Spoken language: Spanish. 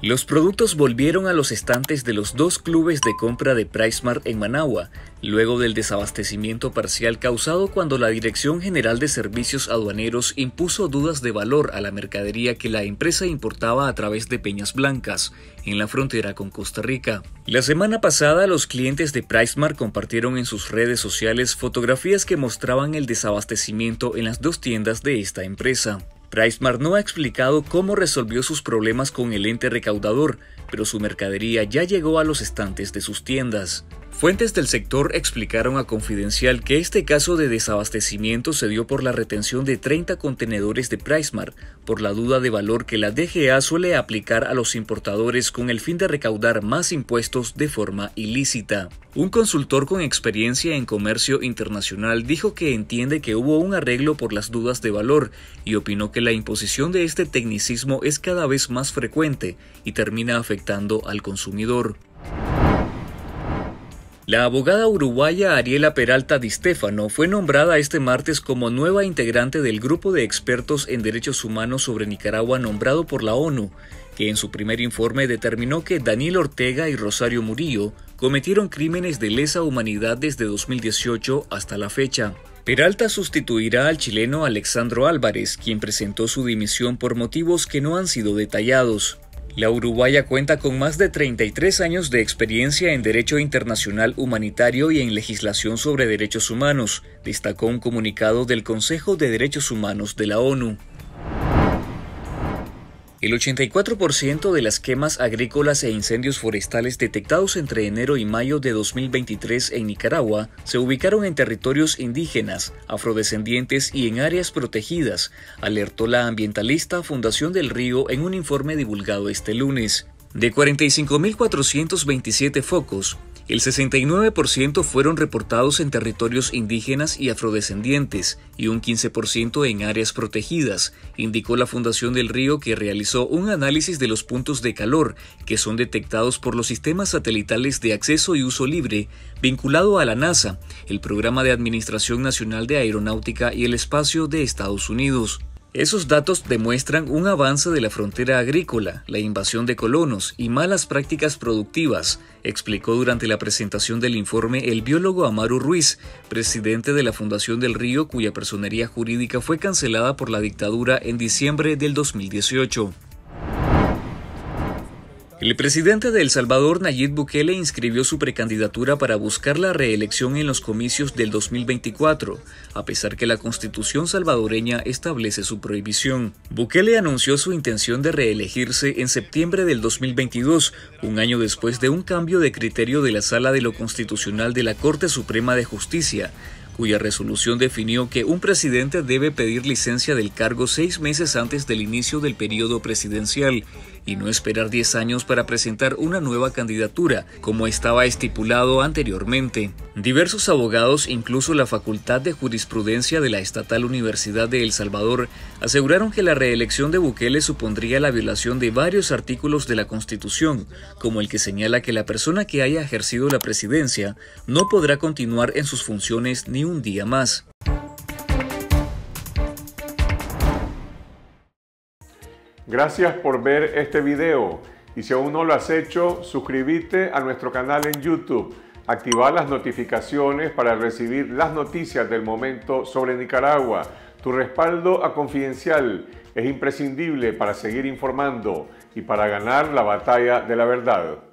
Los productos volvieron a los estantes de los dos clubes de compra de PriceSmart en Managua, luego del desabastecimiento parcial causado cuando la Dirección General de Servicios Aduaneros impuso dudas de valor a la mercadería que la empresa importaba a través de Peñas Blancas, en la frontera con Costa Rica. La semana pasada, los clientes de PriceSmart compartieron en sus redes sociales fotografías que mostraban el desabastecimiento en las dos tiendas de esta empresa. PriceSmart no ha explicado cómo resolvió sus problemas con el ente recaudador, pero su mercadería ya llegó a los estantes de sus tiendas. Fuentes del sector explicaron a Confidencial que este caso de desabastecimiento se dio por la retención de 30 contenedores de PriceSmart, por la duda de valor que la DGA suele aplicar a los importadores con el fin de recaudar más impuestos de forma ilícita. Un consultor con experiencia en comercio internacional dijo que entiende que hubo un arreglo por las dudas de valor y opinó que la imposición de este tecnicismo es cada vez más frecuente y termina afectando al consumidor. La abogada uruguaya Ariela Peralta Di Stefano fue nombrada este martes como nueva integrante del grupo de expertos en derechos humanos sobre Nicaragua nombrado por la ONU, que en su primer informe determinó que Daniel Ortega y Rosario Murillo cometieron crímenes de lesa humanidad desde 2018 hasta la fecha. Peralta sustituirá al chileno Alexandro Álvarez, quien presentó su dimisión por motivos que no han sido detallados. La uruguaya cuenta con más de 33 años de experiencia en derecho internacional humanitario y en legislación sobre derechos humanos, destacó un comunicado del Consejo de Derechos Humanos de la ONU. El 84% de las quemas agrícolas e incendios forestales detectados entre enero y mayo de 2023 en Nicaragua se ubicaron en territorios indígenas, afrodescendientes y en áreas protegidas, alertó la ambientalista Fundación del Río en un informe divulgado este lunes. De 45.427 focos, el 69% fueron reportados en territorios indígenas y afrodescendientes y un 15% en áreas protegidas, indicó la Fundación del Río, que realizó un análisis de los puntos de calor que son detectados por los sistemas satelitales de acceso y uso libre vinculado a la NASA, el Programa de Administración Nacional de Aeronáutica y el Espacio de Estados Unidos. Esos datos demuestran un avance de la frontera agrícola, la invasión de colonos y malas prácticas productivas, explicó durante la presentación del informe el biólogo Amaru Ruiz, presidente de la Fundación del Río, cuya personería jurídica fue cancelada por la dictadura en diciembre del 2018. El presidente de El Salvador, Nayib Bukele, inscribió su precandidatura para buscar la reelección en los comicios del 2024, a pesar que la Constitución salvadoreña establece su prohibición. Bukele anunció su intención de reelegirse en septiembre del 2022, un año después de un cambio de criterio de la Sala de lo Constitucional de la Corte Suprema de Justicia, cuya resolución definió que un presidente debe pedir licencia del cargo 6 meses antes del inicio del periodo presidencial y no esperar 10 años para presentar una nueva candidatura, como estaba estipulado anteriormente. Diversos abogados, incluso la Facultad de Jurisprudencia de la Estatal Universidad de El Salvador, aseguraron que la reelección de Bukele supondría la violación de varios artículos de la Constitución, como el que señala que la persona que haya ejercido la presidencia no podrá continuar en sus funciones ni un día más. Gracias por ver este video y si aún no lo has hecho, suscríbete a nuestro canal en YouTube, activar las notificaciones para recibir las noticias del momento sobre Nicaragua. Tu respaldo a Confidencial es imprescindible para seguir informando y para ganar la batalla de la verdad.